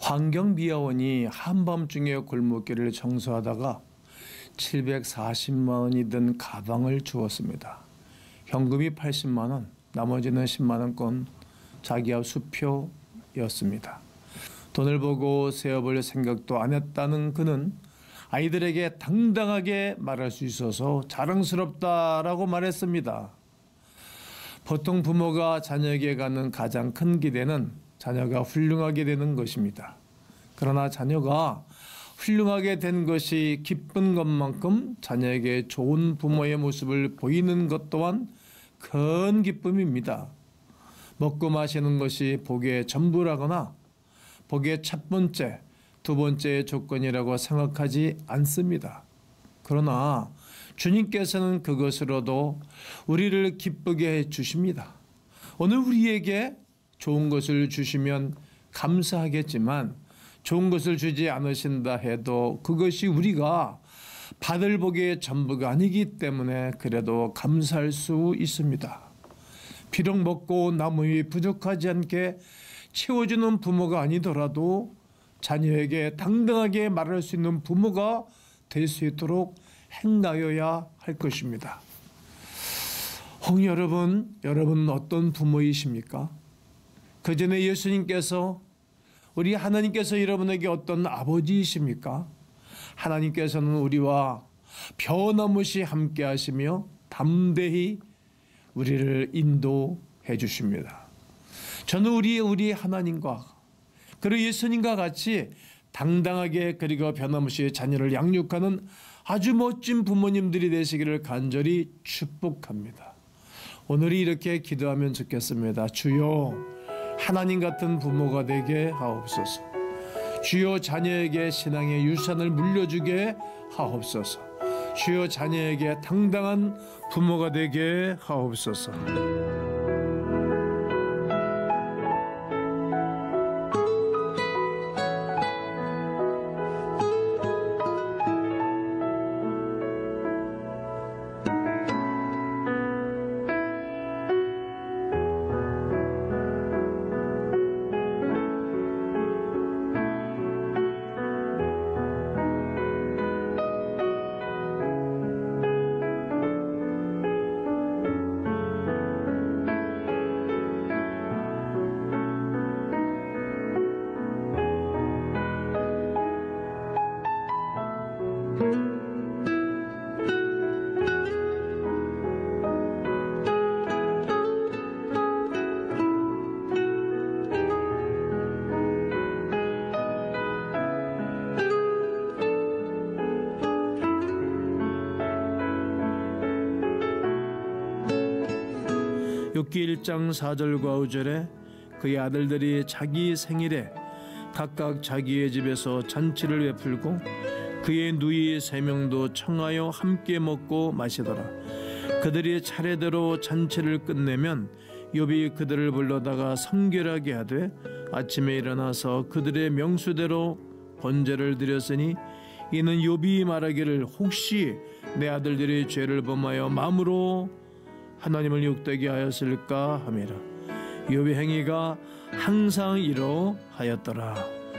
환경미화원이 한밤중에 골목길을 청소하다가 740만 원이 든 가방을 주었습니다. 현금이 80만 원, 나머지는 10만 원권 자기야 수표였습니다. 돈을 보고 세어볼 생각도 안 했다는 그는 아이들에게 당당하게 말할 수 있어서 자랑스럽다라고 말했습니다. 보통 부모가 자녀에게 갖는 가장 큰 기대는 자녀가 훌륭하게 되는 것입니다. 그러나 자녀가 훌륭하게 된 것이 기쁜 것만큼 자녀에게 좋은 부모의 모습을 보이는 것 또한 큰 기쁨입니다. 먹고 마시는 것이 복의 전부라거나 복의 첫 번째, 두 번째의 조건이라고 생각하지 않습니다. 그러나 주님께서는 그것으로도 우리를 기쁘게 해주십니다. 오늘 우리에게 좋은 것을 주시면 감사하겠지만 좋은 것을 주지 않으신다 해도 그것이 우리가 받을 복의 전부가 아니기 때문에 그래도 감사할 수 있습니다. 비록 먹고 남음이 부족하지 않게 채워주는 부모가 아니더라도 자녀에게 당당하게 말할 수 있는 부모가 될 수 있도록 행하여야 할 것입니다. 여러분 어떤 부모이십니까? 그 전에 예수님께서 우리 하나님께서 여러분에게 어떤 아버지이십니까? 하나님께서는 우리와 변함없이 함께 하시며 담대히 우리를 인도해 주십니다. 저는 우리 하나님과 그리고 예수님과 같이 당당하게 그리고 변함없이 자녀를 양육하는 아주 멋진 부모님들이 되시기를 간절히 축복합니다. 오늘이 이렇게 기도하면 좋겠습니다. 주여, 하나님 같은 부모가 되게 하옵소서. 주여, 자녀에게 신앙의 유산을 물려주게 하옵소서. 주여, 자녀에게 당당한 부모가 되게 하옵소서. 욥기 1장 4절과 5절에 그의 아들들이 자기 생일에 각각 자기의 집에서 잔치를 베풀고 그의 누이 3명도 청하여 함께 먹고 마시더라. 그들이 차례대로 잔치를 끝내면 욥이 그들을 불러다가 성결하게 하되 아침에 일어나서 그들의 명수대로 번제를 드렸으니 이는 욥이 말하기를 혹시 내 아들들이 죄를 범하여 마음으로 하나님을 욕되게 하였을까 하미라. 욥의 행위가 항상 이러하였더라.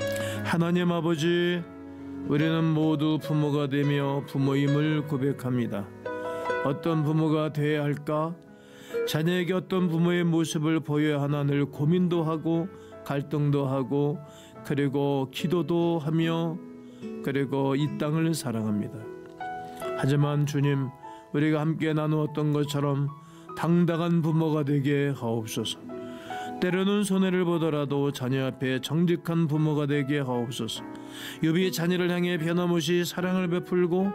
하나님 아버지, 우리는 모두 부모가 되며 부모임을 고백합니다. 어떤 부모가 되어야 할까? 자녀에게 어떤 부모의 모습을 보여야 하나 늘 고민도 하고 갈등도 하고 그리고 기도도 하며 그리고 이 땅을 사랑합니다. 하지만 주님, 우리가 함께 나누었던 것처럼 당당한 부모가 되게 하옵소서. 때로는 손해를 보더라도 자녀 앞에 정직한 부모가 되게 하옵소서. 욥이 자녀를 향해 변함없이 사랑을 베풀고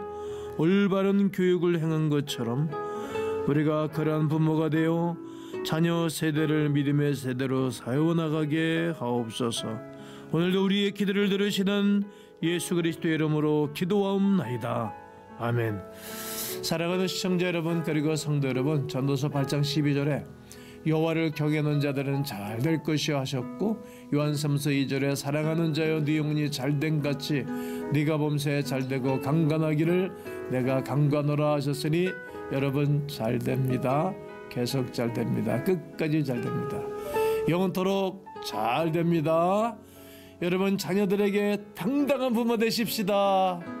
올바른 교육을 행한 것처럼 우리가 그러한 부모가 되어 자녀 세대를 믿음의 세대로 세워나가게 하옵소서. 오늘도 우리의 기도를 들으시는 예수 그리스도의 이름으로 기도하옵나이다. 아멘. 사랑하는 시청자 여러분, 그리고 성도 여러분, 전도서 8장 12절에 여호와를 경외하는 자들은 잘 될 것이여 하셨고, 요한삼서 2절에 사랑하는 자여 네 영혼이 잘된 같이 네가 범사에 잘되고 강건하기를 내가 강건하라 하셨으니 여러분 잘 됩니다. 계속 잘 됩니다. 끝까지 잘 됩니다. 영원토록 잘 됩니다. 여러분 자녀들에게 당당한 부모 되십시다.